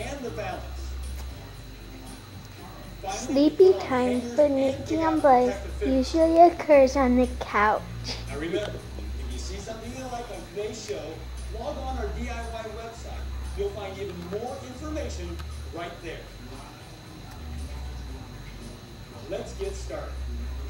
and the balance. Sleepy time for Nikki and Buzz usually occurs on the couch. Now remember, if you see something you like on today's show, log on our DIY website. You'll find even more information right there. Let's get started.